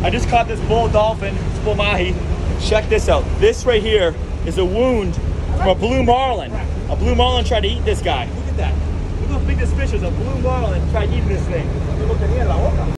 I just caught this bull dolphin, this bull mahi. Check this out. This right here is a wound from a blue marlin. A blue marlin tried to eat this guy. Look at that. Look how big this fish is. A blue marlin tried eating this thing.